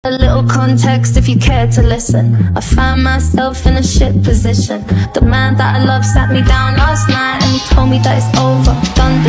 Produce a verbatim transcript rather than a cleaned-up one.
A little context if you care to listen. I found myself in a shit position. The man that I love sat me down last night and he told me that it's over, done